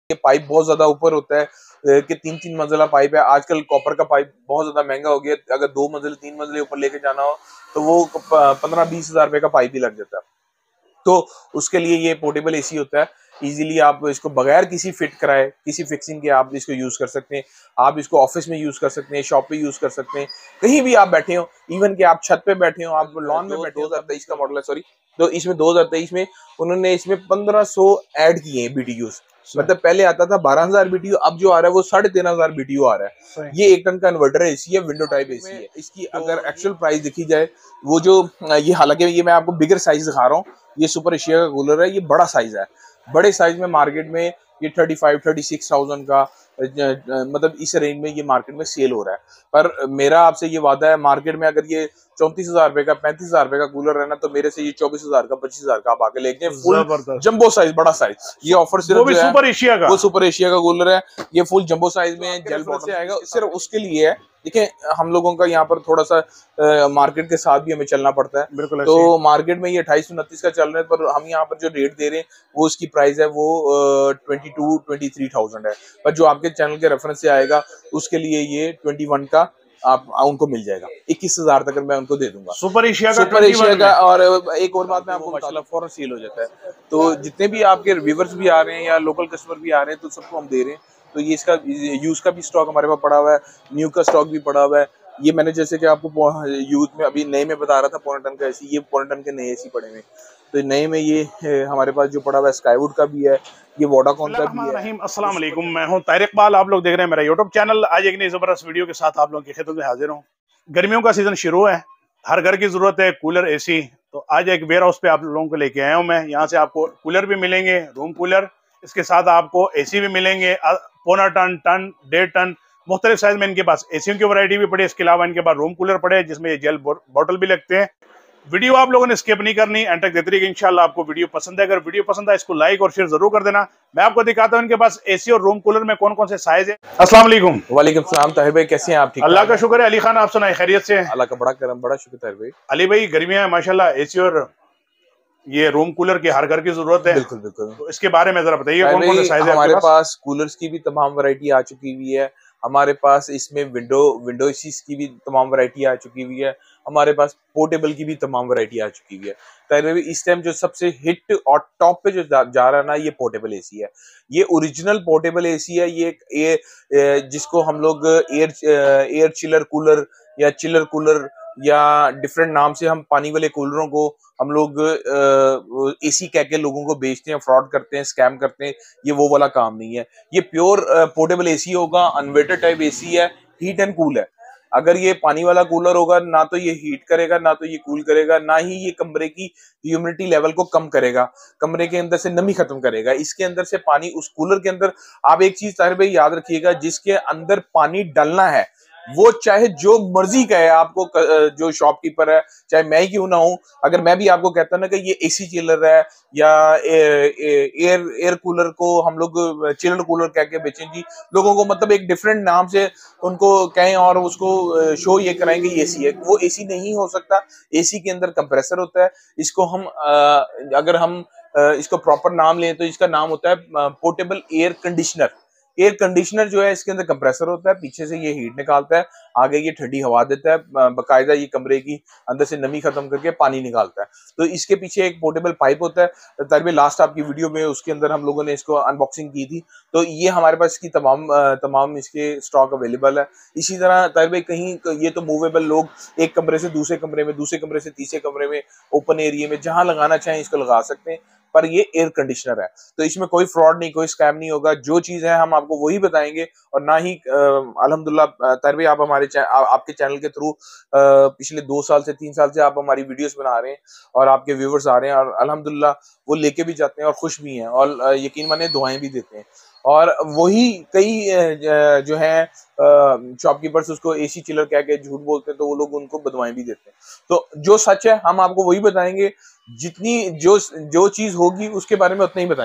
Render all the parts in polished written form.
ये पाइप बहुत ज्यादा ऊपर होता है कि 3-3 मंजिला पाइप है। आजकल कॉपर का पाइप बहुत ज्यादा महंगा हो गया, अगर 2 मंजिले 3 मंजिले ऊपर लेके जाना हो तो वो 15-20 हजार रुपए का पाइप ही लग जाता है। तो उसके लिए ये पोर्टेबल एसी होता है। इजीली आप इसको बगैर किसी फिट कराए, किसी फिक्सिंग के आप इसको यूज कर सकते हैं। आप इसको ऑफिस में यूज कर सकते हैं, शॉप पे यूज कर सकते हैं, कहीं भी आप बैठे हो, इवन कि आप छत पे बैठे हो, आप लॉन में बैठे हो। 2023 का मॉडल है, सॉरी। तो इसमें 2023 में उन्होंने इसमें 1500 ऐड किए हैं बीटीयूज। मतलब पहले आता था 12,000 बीटीयू, अब जो आ रहा है वो 13,500 बीटीयू आ रहा है। ये 1 टन का इन्वर्टर एसी है, विंडो टाइप एसी है। इसकी अगर एक्चुअल प्राइस देखी जाए, वो जो ये, हालांकि ये मैं आपको बिगर साइज दिखा रहा हूँ, ये सुपर एशिया का कूलर है, ये बड़ा साइज है। बड़े साइज में मार्केट में ये 35-36,000 का मतलब इस रेंज में ये मार्केट में सेल हो रहा है। पर मेरा आपसे ये वादा है, मार्केट में अगर ये 34,000 रुपए का, 35,000 रुपए का कूलर है ना, तो मेरे से ये 24,000 का, 25,000 का आप आके लेके फुल जंबो साइज, बड़ा साइज। ये ऑफर सिर्फ वो भी सुपर एशिया का, वो सुपर एशिया का कूलर है, ये फुल जंबो साइज में जेल बॉटल से आएगा, सिर्फ उसके लिए है। देखिए, हम लोगों का यहाँ पर थोड़ा सा मार्केट के साथ भी हमें चलना पड़ता है। बिल्कुल। तो मार्केट में ये 2829 का चल रहा है, पर हम यहाँ पर जो रेट दे रहे हैं वो उसकी प्राइस है वो 22-23,000 है। पर जो आपके चैनल के रेफरेंस से आएगा उसके लिए ये 21 का आप उनको मिल जाएगा। 21,000 तक मैं उनको दे दूंगा, सुपर एशिया का, सुपर एशिया का। और एक और बात मैं आपको बता, फौरन सेल हो जाता है। तो जितने भी आपके व्यूवर्स भी आ रहे हैं या लोकल कस्टमर भी आ रहे हैं, तो सबको हम दे रहे हैं। तो ये इसका यूज का भी स्टॉक हमारे पास पड़ा हुआ है, न्यू का स्टॉक भी पड़ा हुआ है। ये मैंने जैसे कि आपको यूज में अभी नए में बता रहा था, 1.5 टन का एसी, ये 1.5 टन के नए एसी पड़े हुए। तो नए में ये हमारे पास जो पड़ा हुआ है, स्काईवुड का भी है, ये वोडाकॉन का भी है। अस्सलाम वालेकुम, मैं हूं तारिक इकबाल, आप लोग देख रहे हैं मेरा यूट्यूब चैनल। आज एक नई जबरदस्त वीडियो के साथ आप लोगों की खिदमत में हाजिर हूं। गर्मियों का सीजन शुरू है, हर घर की जरूरत है कूलर, एसी। तो आज एक वेयर हाउस पे आप लोगों को लेके आया हूं मैं। यहाँ से आपको कूलर भी मिलेंगे, रूम कूलर, इसके साथ आपको एसी भी मिलेंगे, 1.25 टन, टन, 1.5 टन, मुख्तलिफ साइज में इनके पास एसी की वैरायटी भी पड़ी। इसके अलावा इनके पास रूम कूलर पड़े जिसमें ये जेल बॉटल भी लगते हैं। वीडियो आप लोगों ने स्किप नहीं करनी, एंड तक देखते रहिएगा, इंशाल्लाह आपको वीडियो पसंद है। अगर वीडियो पसंद है इसको लाइक और शेयर जरूर कर देना। मैं आपको दिखाता हूं इनके पास एसी और रूम कूलर में कौन कौन से साइज है। अस्सलाम वालेकुम। वालेकुम सलाम ताहिर भाई, कैसे हैं आप? ठीक, अल्लाह का शुक्र है। अली खान, आप सुनाए खैरियत से? अल्लाह का बड़ा करम, बड़ा शुक्र ताहिर भाई। अली भाई, गर्मियां है माशाल्लाह, एसी और ये रूम कूलर की हर घर की जरूरत है। बिल्कुल बिल्कुल। तो इसके बारे में जरा बताइए, कौन कौन से साइज है हमारे पास? कूलर्स की भी तमाम वैरायटी आ चुकी हुई है हमारे पास। इसमें विंडो एसीज की भी तमाम वैरायटी आ चुकी हुई है हमारे पास। पोर्टेबल की भी तमाम वैरायटी आ चुकी हुई है। ताहिर इस टाइम जो सबसे हिट और टॉप पे जो जा रहा है ना, ये पोर्टेबल एसी है। ये ओरिजिनल पोर्टेबल एसी है। ये जिसको हम लोग एयर चिलर कूलर या चिलर कूलर या डिफरेंट नाम से हम पानी वाले कूलरों को हम लोग एसी कह के लोगों को बेचते हैं, फ्रॉड करते हैं, स्कैम करते हैं। ये वो वाला काम नहीं है। ये प्योर पोर्टेबल एसी होगा, अनवेटेड टाइप एसी है, हीट एंड कूल है। अगर ये पानी वाला कूलर होगा, ना तो ये हीट करेगा, ना तो ये कूल करेगा, ना ही ये कमरे की ह्यूमिडिटी लेवल को कम करेगा, कमरे के अंदर से नमी खत्म करेगा। इसके अंदर से पानी, उस कूलर के अंदर, आप एक चीज ताहिर भाई याद रखिएगा, जिसके अंदर पानी डलना है वो चाहे जो मर्जी कहे आपको, जो शॉपकीपर है, चाहे मैं ही क्यों ना हूं, अगर मैं भी आपको कहता ना कि ये एसी चिलर है या एयर कूलर को हम लोग चिलर कूलर कह के बेचें जी, लोगों को मतलब एक डिफरेंट नाम से उनको कहें और उसको शो ये कराएंगे ये एसी है, वो एसी नहीं हो सकता। एसी के अंदर कंप्रेसर होता है। इसको हम अगर हम इसको प्रॉपर नाम लें तो इसका नाम होता है portable air conditioner. Air conditioner जो है, इसके अंदर कंप्रेसर होता है, पीछे से ये हीट निकालता है, आगे ये ठंडी हवा देता है, बाकायदा ये कमरे की अंदर से नमी खत्म करके पानी निकालता है। तो इसके पीछे एक पोर्टेबल पाइप होता है। तारिक लास्ट आपकी वीडियो में उसके अंदर हम लोगों ने इसको अनबॉक्सिंग की थी। तो ये हमारे पास इसकी तमाम इसके स्टॉक अवेलेबल है। इसी तरह तारिक कहीं ये तो मूवेबल, लोग एक कमरे से दूसरे कमरे में, दूसरे कमरे से तीसरे कमरे में, ओपन एरिया में जहां लगाना चाहें इसको लगा सकते हैं। पर ये एयर कंडीशनर है, तो इसमें कोई फ्रॉड नहीं, कोई स्कैम नहीं होगा। जो चीज है हम आपको वही बताएंगे। और ना ही अल्हम्दुलिल्लाह तारिक भाई, आप हमारे आपके चैनल के थ्रू पिछले 2 साल से 3 साल से आप हमारी वीडियोस बना रहे हैं और आपके व्यूवर्स आ रहे हैं, और अल्हम्दुलिल्लाह वो लेके भी जाते हैं और खुश भी हैं, और यकीन माने दुआएं भी देते हैं। और वही कई जो है शॉपकीपर्स उसको एसी चिलर कह के झूठ बोलते हैं, तो वो लोग उनको बदवाएं भी देते हैं। तो जो सच है हम आपको वही बताएंगे, जितनी जो चीज होगी उसके बारे में उतना ही बताएंगे।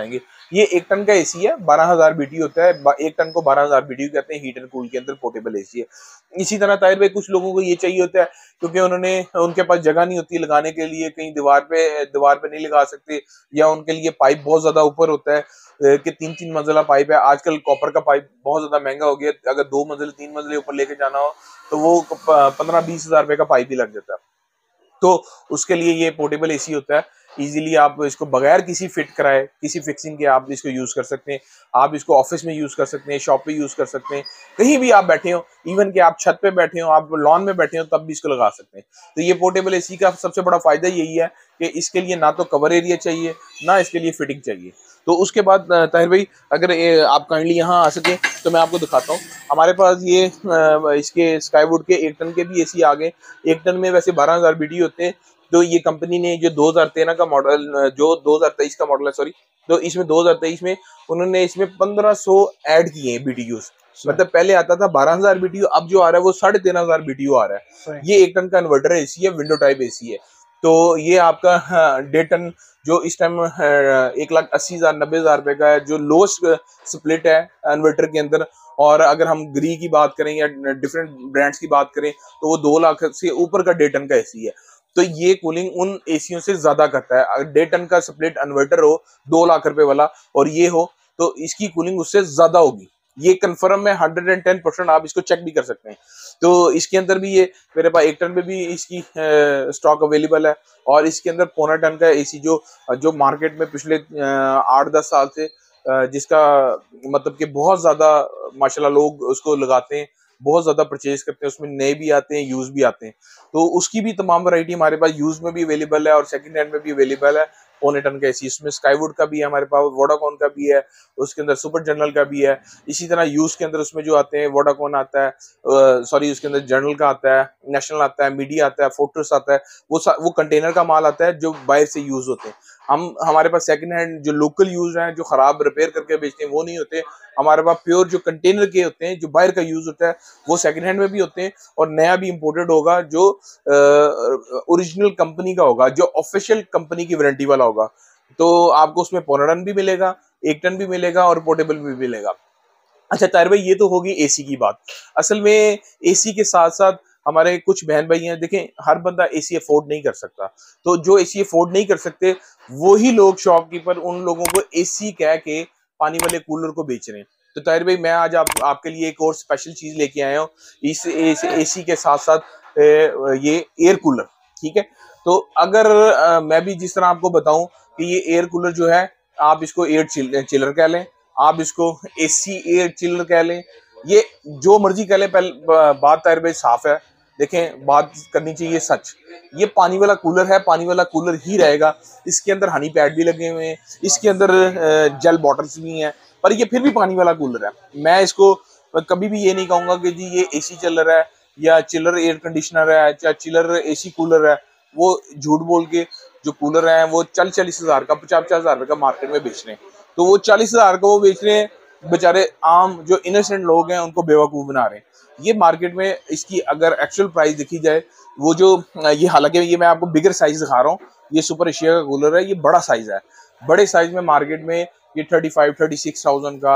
ये 1 टन का एसी है, 12,000 बीटी होता है, 1 टन को 12,000 बीटी कहते हैं। हीट एंड कूल के अंदर पोर्टेबल एसी है। इसी तरह ताहिर भाई कुछ लोगों को ये चाहिए होता है क्योंकि उनके पास जगह नहीं होती लगाने के लिए, कहीं दीवार पे नहीं लगा सकते, या उनके लिए पाइप बहुत ज्यादा ऊपर होता है कि 3-3 मंजिला पाइप है। आजकल कॉपर का पाइप बहुत ज्यादा महंगा हो गया, अगर 2 मंजिल 3 मंजिले ऊपर लेके जाना हो तो वो 15-20 हजार रुपए का पाइप ही लग जाता है। तो उसके लिए ये पोर्टेबल एसी होता है। इजीली आप इसको बगैर किसी फिट कराए, किसी फिक्सिंग के आप इसको यूज कर सकते हैं। आप इसको ऑफिस में यूज कर सकते हैं, शॉप पे यूज कर सकते हैं, कहीं भी आप बैठे हो, इवन कि आप छत पे बैठे हो, आप लॉन में बैठे हो, तब भी इसको लगा सकते हैं। तो ये पोर्टेबल एसी का सबसे बड़ा फायदा यही है कि इसके लिए ना तो कवर एरिया चाहिए, ना इसके लिए फिटिंग चाहिए। तो उसके बाद ताहिर भाई अगर आप काइंडली यहाँ आ सके तो मैं आपको दिखाता हूँ। हमारे पास ये इसके स्काईवुड के 1 टन के भी एसी आ गए। 1 टन में वैसे 12,000 बीटी होते हैं। तो ये कंपनी ने जो 2013 का मॉडल, जो 2023 का मॉडल है, सॉरी, तो इसमें 2023 में उन्होंने इसमें 1500 ऐड किए हैं बीटीयूज। मतलब पहले आता था 12,000 बीटीयू, अब जो आ रहा है वो 13,500 बीटीयू आ रहा है। ये 1 टन का इन्वर्टर एसी है, विंडो टाइप एसी है। तो ये आपका 1.5 टन जो इस टाइम 1,80,000 90,000 रुपए का है, जो लोएस्ट स्प्लिट है इन्वर्टर के अंदर। और अगर हम ग्री की बात करें या डिफरेंट ब्रांड्स की बात करें तो वो 2 लाख से ऊपर का 1.5 टन का एसी है। तो ये कूलिंग उन एसियों से ज्यादा करता है। अगर 1.5 टन का स्प्लिट इन्वर्टर हो 2 लाख रुपए वाला और ये हो तो इसकी कूलिंग उससे ज्यादा होगी। ये कंफर्म है, 110% आप इसको चेक भी कर सकते हैं। तो इसके अंदर भी ये मेरे पास 1 टन में भी इसकी स्टॉक अवेलेबल है। और इसके अंदर 1.25 टन का एसी जो मार्केट में पिछले 8-10 साल से जिसका मतलब कि बहुत ज्यादा माशाल्लाह लोग उसको लगाते हैं, बहुत ज्यादा परचेज करते हैं, उसमें नए भी आते हैं, यूज भी आते हैं। तो उसकी भी तमाम वैरायटी हमारे पास यूज में भी अवेलेबल है और सेकंड हैंड में भी अवेलेबल है। 1.25 टन का एसी, इसमें स्काईवुड का भी है हमारे पास, वोडाकॉन का भी है, उसके अंदर सुपर जर्नल का भी है। इसी तरह यूज के अंदर उसमें जो आते हैं, वोडाकॉन आता है, सॉरी उसके अंदर जर्नल का आता है, नेशनल आता है, मीडिया आता है, फोर्ट्रेस आता है। वो कंटेनर का माल आता है जो बाहर से यूज होते हैं। हमारे पास सेकंड हैंड जो लोकल यूज हैं, जो खराब रिपेयर करके बेचते हैं, वो नहीं होते। हमारे पास प्योर जो कंटेनर के होते हैं, जो बाहर का यूज होता है, वो सेकंड हैंड में भी होते हैं और नया भी इंपोर्टेड होगा, जो ओरिजिनल कंपनी का होगा, जो ऑफिशियल कंपनी की वारंटी वाला होगा। तो आपको उसमें 1.25 टन भी मिलेगा, 1 टन भी मिलेगा और पोर्टेबल भी मिलेगा। अच्छा ताहिर भाई, ये तो होगी एसी की बात। असल में एसी के साथ साथ हमारे कुछ बहन भाई हैं, देखें हर बंदा एसी अफोर्ड नहीं कर सकता। तो जो एसी अफोर्ड नहीं कर सकते वही लोग शॉपकीपर उन लोगों को एसी कह के पानी वाले कूलर को बेच रहे हैं। तो ताहिर भाई मैं आज आपके लिए एक और स्पेशल चीज लेके आया हूँ। इस एसी के साथ साथ ये एयर कूलर, ठीक है। तो अगर मैं भी जिस तरह आपको बताऊं कि ये एयर कूलर जो है, आप इसको एयर चिलर कह लें, आप इसको एसी एयर चिलर कह लें, ये जो मर्जी कह लें। पहले बात ताहिर भाई साफ है, देखें बात करनी चाहिए सच। ये पानी वाला कूलर है, पानी वाला कूलर ही रहेगा। इसके अंदर हनी पैड भी लगे हुए हैं, इसके अंदर जेल बॉटल्स भी हैं, पर ये फिर भी पानी वाला कूलर है। मैं इसको कभी भी ये नहीं कहूंगा कि जी ये एसी चिलर है या चिलर एयर कंडीशनर है या चिलर एसी कूलर है। वो झूठ बोल के जो कूलर है वो 40-40 हजार का, 50-50 हजार का मार्केट में बेच रहे हैं। तो वो 40 हजार का वो बेच रहे हैं, बेचारे आम जो इनोसेंट लोग हैं उनको बेवकूफ बना रहे हैं। ये मार्केट में इसकी अगर एक्चुअल प्राइस देखी जाए, वो जो ये, हालांकि ये मैं आपको बिगर साइज दिखा रहा हूँ, ये सुपर एशिया का कूलर है, ये बड़ा साइज है। बड़े साइज में मार्केट में ये 35-36,000 का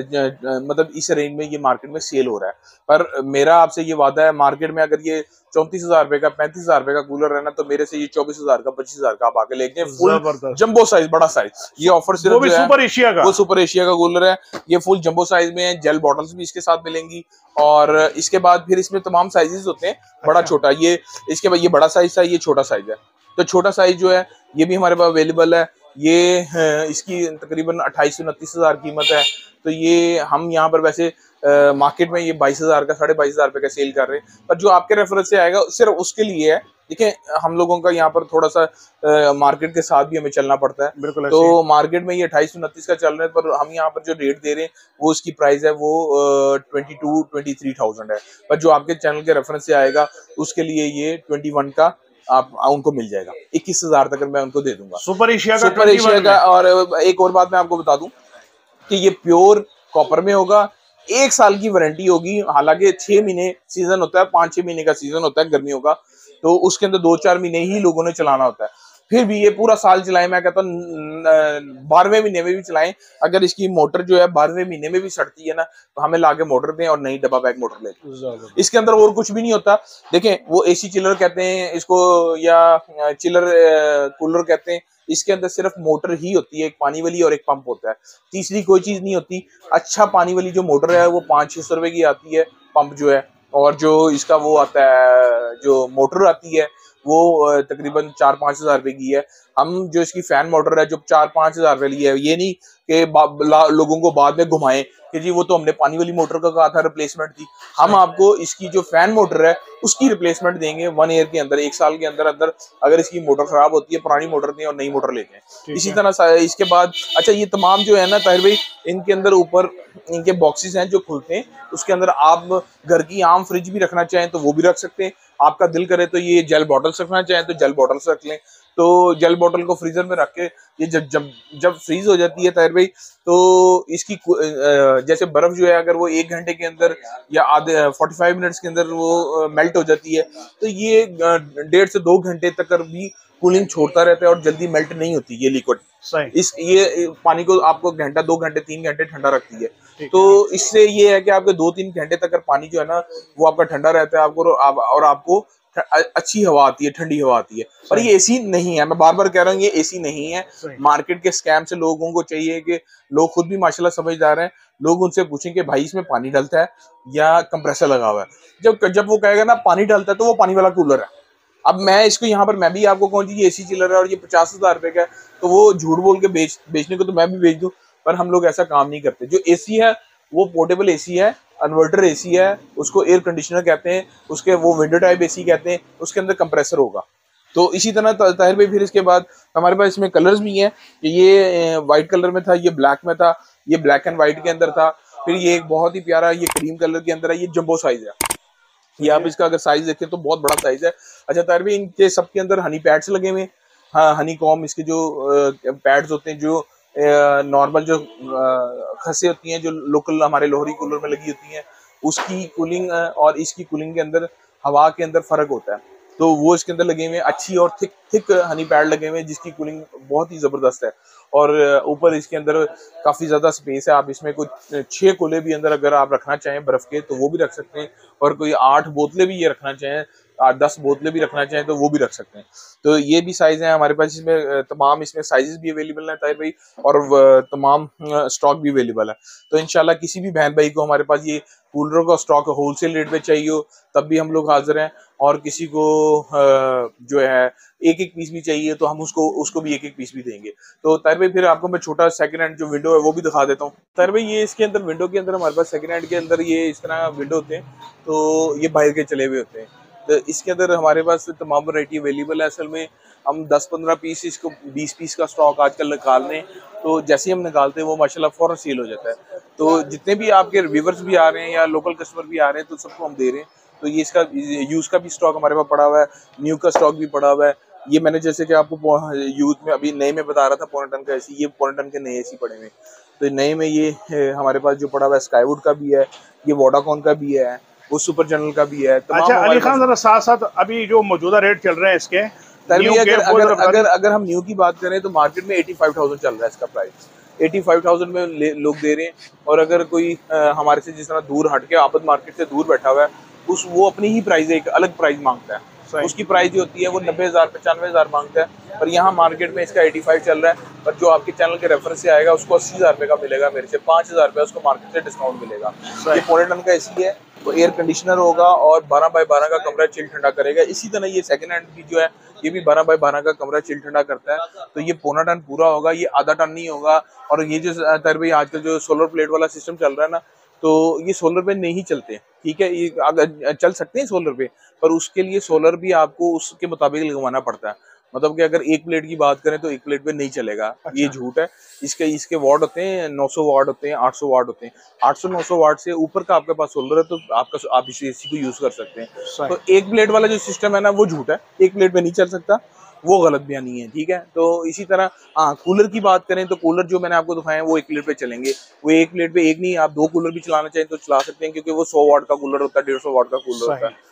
मतलब इस रेंज में ये मार्केट में सेल हो रहा है। पर मेरा आपसे ये वादा है, मार्केट में अगर ये 34,000 रुपए का, 35,000 रुपए का कूलर है ना, तो मेरे से ये 24,000 का, 25,000 का आप आके लेके फुल जंबो साइज, बड़ा साइज। ये ऑफर सिर्फ वो भी सुपर एशिया का, वो सुपर एशिया का कूलर है। ये फुल जंबो साइज में है, जेल बॉटल्स भी इसके साथ मिलेंगी। और इसके बाद फिर इसमें तमाम साइजेस होते हैं, बड़ा छोटा। ये इसके बाद ये बड़ा साइज था, ये छोटा साइज है। तो छोटा साइज जो है ये भी हमारे पास अवेलेबल है। ये इसकी तकरीबन 28-29 हजार कीमत है। तो ये हम यहाँ पर वैसे मार्केट में ये 22,000 का, 22,500 रुपए का सेल कर रहे हैं। पर जो आपके रेफरेंस से आएगा सिर्फ उसके लिए है। देखिए हम लोगों का यहाँ पर थोड़ा सा मार्केट के साथ भी हमें चलना पड़ता है। बिल्कुल। तो मार्केट में ये 28-29 का चल रहा है, पर हम यहाँ पर जो रेट दे रहे हैं वो उसकी प्राइस है वो 22-23,000 है। पर जो आपके चैनल के रेफरेंस से आएगा उसके लिए ये 21 का आप उनको मिल जाएगा। 21,000 तक मैं उनको दे दूंगा, सुपर एशिया का। और एक और बात मैं आपको बता दूं कि ये प्योर कॉपर में होगा, 1 साल की वारंटी होगी। हालांकि 6 महीने सीजन होता है, 5-6 महीने का सीजन होता है गर्मियों का, तो उसके अंदर 2-4 महीने ही लोगों ने चलाना होता है। फिर भी ये पूरा साल चलाएं, मैं कहता हूँ 12वें महीने में भी चलाएं। अगर इसकी मोटर जो है 12वें महीने में भी सड़ती है ना, तो हमें लाके मोटर दें और नई डब्बा बैग मोटर ले लें। इसके अंदर और कुछ भी नहीं होता। देखें, वो एसी चिलर कहते हैं इसको, या चिलर कूलर कहते हैं, इसके अंदर सिर्फ मोटर ही होती है, एक पानी वाली और एक पंप होता है, तीसरी कोई चीज नहीं होती। अच्छा, पानी वाली जो मोटर है वो 500-600 रुपए की आती है, पंप जो है, और जो इसका वो आता है, जो मोटर आती है वो तकरीबन 4-5 हज़ार रुपए की है। हम जो इसकी फैन मोटर है जो 4-5 हज़ार रुपए की है, ये नहीं कि लोगों को बाद में घुमाएं कि जी वो तो हमने पानी वाली मोटर का कहा था रिप्लेसमेंट थी। हम आपको इसकी जो फैन मोटर है उसकी रिप्लेसमेंट देंगे 1 ईयर के अंदर, 1 साल के अंदर अंदर। अगर इसकी मोटर खराब होती है, पुरानी मोटर दें और नई मोटर लेते हैं। इसी तरह इसके बाद अच्छा, ये तमाम जो है ना ताहिर भाई, इनके अंदर ऊपर इनके बॉक्सेस हैं जो खुलते हैं, उसके अंदर आप घर की आम फ्रिज भी रखना चाहें तो वो भी रख सकते हैं। आपका दिल करे तो ये जेल बॉटल्स रखना चाहें तो जेल बॉटल्स रख लें। तो जेल बॉटल को फ्रीजर में रख के ये जब फ्रीज हो जाती है ताहिर भाई, तो इसकी जैसे बर्फ जो है अगर वो 1 घंटे के अंदर या आधे 45 मिनट्स के अंदर वो मेल्ट हो जाती है, तो ये 1.5 से 2 घंटे तक भी कूलिंग छोड़ता रहता है और जल्दी मेल्ट नहीं होती ये लिक्विड। ये पानी को आपको घंटा, 2 घंटे, 3 घंटे ठंडा रखती है। तो इससे ये है कि आपके 2-3 घंटे तक पानी जो है ना वो आपका ठंडा रहता है, आपको और आपको अच्छी हवा आती है, ठंडी हवा आती है। पर ये एसी नहीं है, मैं बार बार कह रहा हूँ, ये एसी नहीं है। मार्केट के स्कैम से लोगों को चाहिए कि लोग खुद भी माशाल्लाह समझदार हैं, लोग उनसे पूछें कि भाई इसमें पानी डलता है या कंप्रेसर लगा हुआ है। जब वो कहेगा ना पानी डलता है तो वो पानी वाला कूलर है। अब मैं इसको यहाँ पर मैं भी आपको कहूँ जी एसी चिलर है और ये 50,000 रुपए का है, तो वो झूठ बोल के बेचने को तो मैं भी बेच दूं, पर हम लोग ऐसा काम नहीं करते। जो एसी है वो पोर्टेबल एसी है, इन्वर्टर एसी है, उसको एयर कंडीशनर कहते हैं, उसके वो विंडो टाइप एसी कहते हैं, उसके अंदर कंप्रेसर होगा। तो इसी तरह ताहिर भाई फिर इसके बाद हमारे पास इसमें कलर्स भी हैं। ये व्हाइट कलर में था, ये ब्लैक में था, ये ब्लैक एंड व्हाइट के अंदर था, फिर ये एक बहुत ही प्यारा ये क्रीम कलर के अंदर है, ये जंबो साइज है। ये आप इसका अगर साइज देखें तो बहुत बड़ा साइज है। अच्छा ताहिर भाई, इनके सबके अंदर हनी पैड्स लगे हुए हैं। हाँ, हनी कॉम इसके जो पैड्स होते हैं, जो नॉर्मल जो खसें होती हैं जो लोकल हमारे लोहरी कूलर में लगी होती हैं, उसकी कूलिंग और इसकी कूलिंग के अंदर हवा के अंदर फर्क होता है। तो वो इसके अंदर लगे हुए हैं, अच्छी और थिक हनी पैड लगे हुए हैं जिसकी कूलिंग बहुत ही जबरदस्त है। और ऊपर इसके अंदर काफी ज्यादा स्पेस है। आप इसमें कुछ 6 कोले भी अंदर अगर आप रखना चाहें बर्फ के तो वो भी रख सकते हैं, और कोई 8 बोतलें भी ये रखना चाहें, 8-10 बोतलें भी रखना चाहें तो वो भी रख सकते हैं। तो ये भी साइज है हमारे पास। इसमें तमाम इसमें साइजेस भी अवेलेबल हैं ताहिर भाई, और तमाम स्टॉक भी अवेलेबल है। तो इंशाल्लाह किसी भी बहन भाई को हमारे पास ये कूलरों का स्टॉक होलसेल रेट पे चाहिए हो तब भी हम लोग हाजिर हैं, और किसी को जो है एक पीस भी चाहिए तो हम उसको भी एक पीस भी देंगे। तो ताहिर भाई फिर आपको मैं छोटा सेकंड हैंड जो विंडो है वो भी दिखा देता हूँ। ताहिर भाई ये इसके अंदर विंडो के अंदर हमारे पास सेकंड हैंड के अंदर ये इस तरह विंडो होते हैं, तो ये बाहर के चले हुए होते हैं। तो इसके अंदर हमारे पास तमाम वैरायटी अवेलेबल है। असल में हम 10-15 पीस, इसको 20 पीस का स्टॉक आजकल निकाल रहे हैं, तो जैसे ही हम निकालते हैं वो माशाल्लाह फौरन सेल हो जाता है। तो जितने भी आपके रिव्यूअर्स भी आ रहे हैं या लोकल कस्टमर भी आ रहे हैं तो सबको हम दे रहे हैं। तो ये इसका यूज का भी स्टॉक हमारे पास पड़ा हुआ है, न्यू का स्टॉक भी पड़ा हुआ है। ये मैंने जैसे कि आपको यूज में अभी नए में बता रहा था, 1.5 टन का एसी, ये 1.5 टन के नए एसी पड़े हुए। तो नए में ये हमारे पास जो पड़ा हुआ है स्काईवुड का भी है, ये वोडाकॉन का भी है, वो सुपर जनरल का भी है। अच्छा अली खान, जरा साथ साथ अभी जो मौजूदा रेट चल रहे हैं इसके, अगर हम न्यू की बात करें तो मार्केट में 85,000 चल रहा है इसका प्राइस, 85,000 में लोग दे रहे हैं। और अगर कोई हमारे से जिस तरह दूर हट के आबद मार्केट से दूर बैठा हुआ है, वो अपनी ही प्राइस एक अलग प्राइस मांगता है, उसकी प्राइस जो होती है वो 90,000 95,000 मांगता है। पर यहाँ मार्केट में इसका 85 चल रहा है। पर जो आपके चैनल के रेफरेंस से आएगा उसको 80,000 रुपये का मिलेगा, मेरे से 5,000 रुपये उसको मार्केट से डिस्काउंट मिलेगा। ये 1.5 टन का एसी है, तो एयर कंडीशनर होगा और 12x12 का कमरा चिल ठंडा करेगा। इसी तरह ये सेकंड हैंड भी जो है ये भी 12x12 का कमरा चिल ठंडा करता है। तो ये 1.25 टन पूरा होगा, ये आधा टन नहीं होगा। और ये जो ताहिर भाई आजकल जो सोलर प्लेट वाला सिस्टम चल रहा है ना, तो ये सोलर पे नहीं चलते, ठीक है। ये अगर चल सकते हैं सोलर पे, पर उसके लिए सोलर भी आपको उसके मुताबिक लगवाना पड़ता है। मतलब कि अगर एक प्लेट की बात करें तो एक प्लेट पे नहीं चलेगा। अच्छा। ये झूठ है। इसके वाट होते हैं 900 वाट होते हैं, 800 वाट होते हैं। 800-900 वाट से ऊपर का आपके पास सोलर है तो आप इस एसी को यूज कर सकते हैं। तो एक प्लेट वाला जो सिस्टम है ना वो झूठ है, एक प्लेट पे नहीं चल सकता, वो गलत बयानी है, ठीक है। तो इसी तरह हाँ, कूलर की बात करें तो कूलर जो मैंने आपको दिखाए हैं वो एक प्लेट पे चलेंगे। वो एक प्लेट पे एक नहीं, आप 2 कूलर भी चलाना चाहें तो चला सकते हैं, क्योंकि वो 100 वाट का कूलर होता है, 150 वाट का कूलर होता है।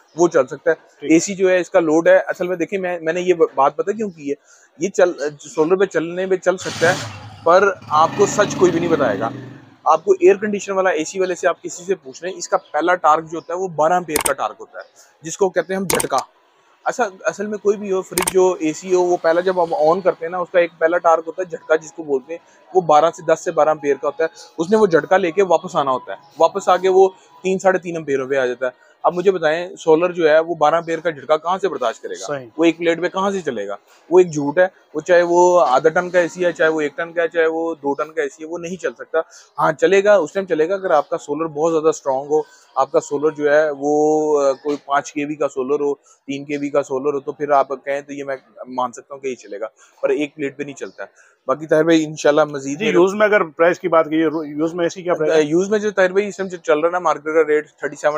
वो चल सकता है। एसी जो है इसका लोड है, असल में देखिए मैंने ये बात पता क्यों की है, ये सोलर पे चलने में चल सकता है, पर आपको सच कोई भी नहीं बताएगा। आपको एयर कंडीशन वाला एसी वाले से आप किसी से पूछ लें, इसका पहला टार्क जो होता है वो 12 एम्पीयर का टार्क होता है, जिसको कहते हैं हम झटका। असल में कोई भी हो, फ्रिज हो, एसी हो, वो पहला जब हम ऑन करते हैं ना, उसका एक पहला टार्क होता है झटका जिसको बोलते हैं, वो 10 से 12 एम्पीयर का होता है। उसने वो झटका लेके वापस आना होता है, वापस आके वो 3-3.5 एम्पीयर पे आ जाता है। अब मुझे बताएं, सोलर जो है वो 12 एम्पीयर का झटका कहाँ से बर्दाश्त करेगा? वो एक प्लेट पे कहाँ से चलेगा? वो एक झूठ है। वो चाहे वो आधा टन का एसी है, चाहे वो 1 टन का है, चाहे वो 2 टन का एसी है, वो नहीं चल सकता। हाँ चलेगा, उस टाइम चलेगा अगर आपका सोलर बहुत ज्यादा स्ट्रांग हो, आपका सोलर जो है वो कोई 5 केवी का सोलर हो, 3 केवी का सोलर हो, तो फिर आप कहें तो ये मैं मान सकता हूँ कि ये चलेगा, पर एक प्लेट पे नहीं चलता है। बाकी ताहिर भाई इंशाल्लाह मजीद यूज में अगर प्राइस की बात की, यूज में एसी क्या प्राइस है? यूज में जो ताहिर भाई इस टाइम जो चल रहा है ना, मार्केट का रेट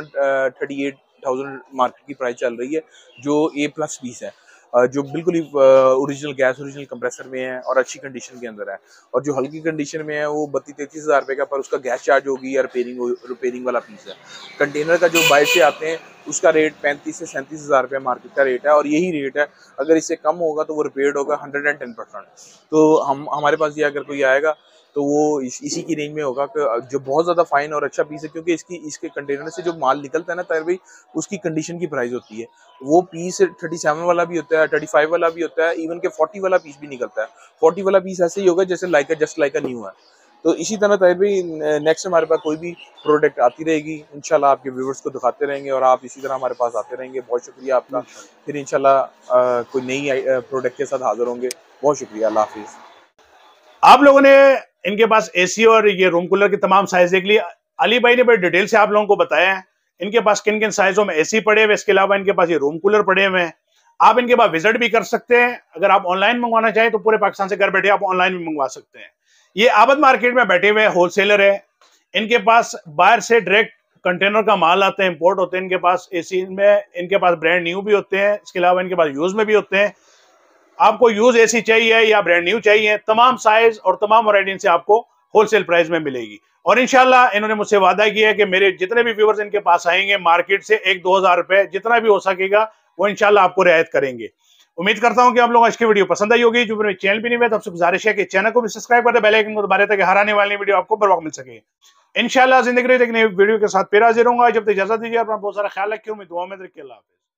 37-38,000 मार्केट की प्राइस चल रही है, जो A+ पीस है, जो बिल्कुल ही ओरिजिनल गैस ओरिजिनल कंप्रेसर में है और अच्छी कंडीशन के अंदर है। और जो हल्की कंडीशन में है वो 32-33 हज़ार रुपये का, पर उसका गैस चार्ज होगी या रिपेयरिंग वाला पीस है। कंटेनर का जो बाहर से आते हैं उसका रेट 35 से 37 हज़ार रुपये मार्केट का रेट है, और यही रेट है। अगर इससे कम होगा तो वो रिपेयर्ड होगा 110%। तो हमारे पास ये अगर कोई आएगा तो वो इसी की रेंज में होगा, जो बहुत ज्यादा फाइन और अच्छा पीस है, क्योंकि इसके कंटेनर से जो माल निकलता है ना ताहिर भाई, उसकी कंडीशन की प्राइस होती है। वो पीस 37 वाला भी होता है, 35 वाला भी होता है, इवन के 40 वाला पीस भी निकलता है। 40 वाला पीस ऐसे ही होगा जैसे जस्ट लाइक अ न्यू है। तो इसी तरह ताहिर भाई नेक्स्ट हमारे पास कोई भी प्रोडक्ट आती रहेगी, इंशाल्लाह आपके व्यूवर्स को दिखाते रहेंगे, और आप इसी तरह हमारे पास आते रहेंगे। बहुत शुक्रिया आपका। फिर इंशाल्लाह कोई नई प्रोडक्ट के साथ हाजिर होंगे। बहुत शुक्रिया, अल्लाह हाफिज। आप लोगों ने इनके पास एसी और ये रूम कूलर की तमाम साइज देख ली। अली भाई ने बड़ी डिटेल से आप लोगों को बताया है इनके पास किन किन साइजों में एसी पड़े हुए, इसके अलावा इनके पास ये रूम कूलर पड़े हुए हैं। आप इनके पास विजिट भी कर सकते हैं। अगर आप ऑनलाइन मंगवाना चाहें तो पूरे पाकिस्तान से घर बैठे आप ऑनलाइन भी मंगवा सकते हैं। ये आबद मार्केट में बैठे हुए होलसेलर है। इनके पास बाहर से डायरेक्ट कंटेनर का माल आते हैं, इंपोर्ट होते हैं इनके पास। एसी में इनके पास ब्रांड न्यू भी होते हैं, इसके अलावा इनके पास यूज में भी होते हैं। आपको यूज एसी चाहिए या ब्रांड न्यू चाहिए, तमाम साइज और तमाम वैरायटी से आपको होलसेल प्राइस में मिलेगी। और इंशाल्लाह इन्होंने मुझसे वादा किया है कि मेरे जितने भी व्यूवर्स इनके पास आएंगे मार्केट से 1-2 हज़ार रुपए जितना भी हो सकेगा वो इंशाल्लाह आपको रियायत करेंगे। उम्मीद करता हूं कि आप लोगों को आज की वीडियो पसंद आई होगी। जो मेरे चैनल भी नहीं हुआ तो आपसे गुजारिश है कि चैनल को भी सब्सक्राइब कर दे, बेल आइकन को दबाएं ताकि हर आने वाली वीडियो आपको बर वक्त मिल सके। इंशाल्लाह जिंदगी एक नई वीडियो के साथ फिर हाजिर होऊंगा। जब तक इजाजत दीजिए, अपना बहुत सारा ख्याल रखिए। मैं दुआ में, अल्लाह हाफिज।